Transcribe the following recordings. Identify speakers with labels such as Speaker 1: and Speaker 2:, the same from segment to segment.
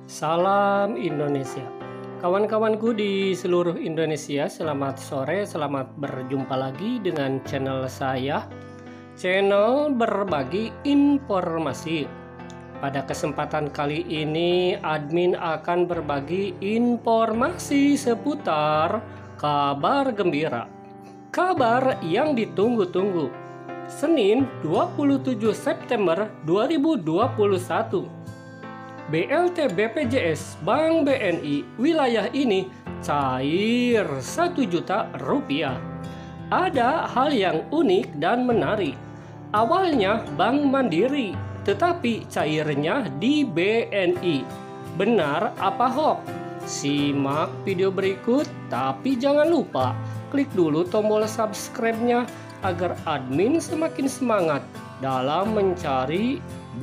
Speaker 1: Salam Indonesia. Kawan-kawanku di seluruh Indonesia, selamat sore, selamat berjumpa lagi dengan channel saya, channel berbagi informasi. Pada kesempatan kali ini, admin akan berbagi informasi seputar kabar gembira. Kabar yang ditunggu-tunggu. Senin 27 September 2021. BLT BPJS Bank BNI wilayah ini cair 1 juta rupiah. Ada hal yang unik dan menarik. Awalnya Bank Mandiri, tetapi cairnya di BNI. Benar apa hoax? Simak video berikut, tapi jangan lupa klik dulu tombol subscribe-nya agar admin semakin semangat dalam mencari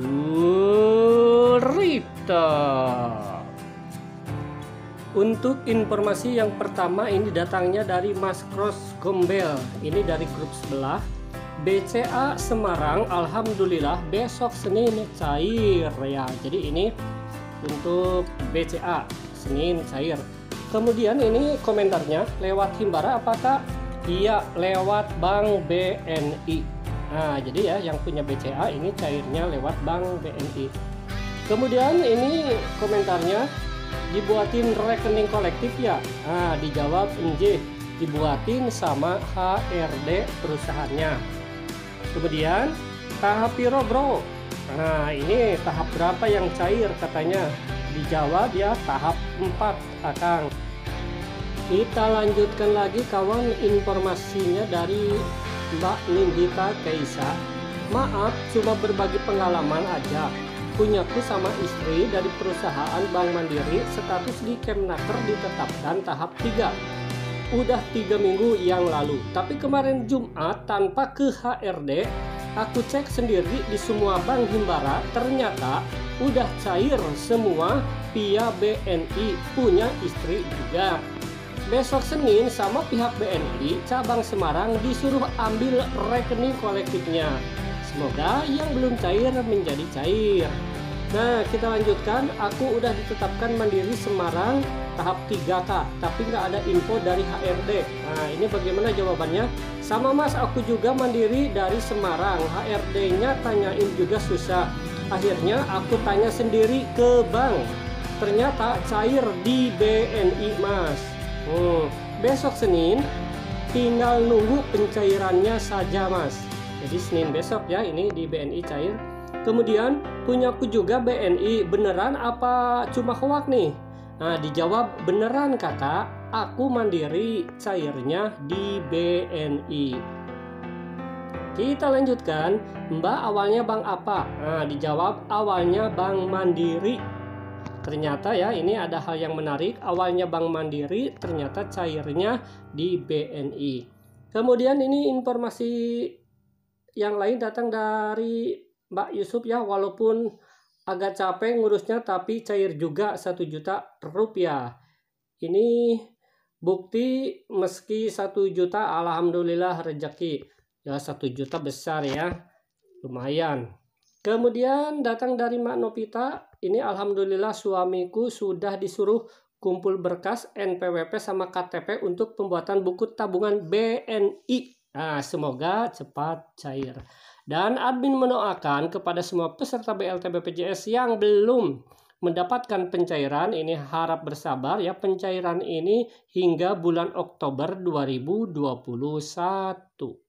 Speaker 1: berita. Untuk informasi yang pertama, ini datangnya dari Mas Cross Gombel. Ini dari grup sebelah. BCA Semarang alhamdulillah besok Senin cair ya. Jadi ini untuk BCA Senin cair. Kemudian ini komentarnya, lewat Himbara apakah? Iya, lewat Bank BNI. Nah, jadi ya yang punya BCA ini cairnya lewat Bank BNI. Kemudian ini komentarnya, dibuatin rekening kolektif ya? Nah, dijawab NJ, dibuatin sama HRD perusahaannya. Kemudian tahap piro bro? Nah, ini tahap berapa yang cair katanya? Dijawab ya tahap 4 Akang. Kita lanjutkan lagi kawan, informasinya dari Mbak Nindita Keisa. Maaf, cuma berbagi pengalaman aja. Punyaku sama istri dari perusahaan Bank Mandiri, status di Kemnaker ditetapkan tahap 3. Udah 3 minggu yang lalu. Tapi kemarin Jumat tanpa ke HRD, aku cek sendiri di semua bank Himbara, ternyata udah cair semua via BNI, punya istri juga. Besok Senin sama pihak BNI cabang Semarang disuruh ambil rekening kolektifnya. Semoga yang belum cair menjadi cair. Nah, kita lanjutkan. Aku udah ditetapkan Mandiri Semarang tahap 3 Kak, tapi nggak ada info dari HRD. Nah, ini bagaimana jawabannya? Sama Mas, aku juga Mandiri dari Semarang. HRD-nya tanyain juga susah. Akhirnya aku tanya sendiri ke bank. Ternyata cair di BNI Mas. Besok Senin tinggal nunggu pencairannya saja Mas. Jadi Senin besok ya ini di BNI cair. Kemudian punyaku juga BNI, beneran apa cuma hoak nih? Nah, dijawab beneran kakak, aku Mandiri cairnya di BNI. Kita lanjutkan, Mbak awalnya bank apa? Nah, dijawab awalnya Bank Mandiri. Ternyata ya ini ada hal yang menarik, awalnya Bank Mandiri ternyata cairnya di BNI. Kemudian ini informasi yang lain datang dari Mbak Yusuf ya, walaupun agak capek ngurusnya tapi cair juga 1 juta rupiah. Ini bukti meski 1 juta alhamdulillah rezeki. Ya 1 juta besar ya, lumayan. Kemudian datang dari Mak Novita, ini alhamdulillah suamiku sudah disuruh kumpul berkas NPWP sama KTP untuk pembuatan buku tabungan BNI. Nah, semoga cepat cair. Dan admin mendoakan kepada semua peserta BLT BPJS yang belum mendapatkan pencairan, ini harap bersabar ya, pencairan ini hingga bulan Oktober 2021.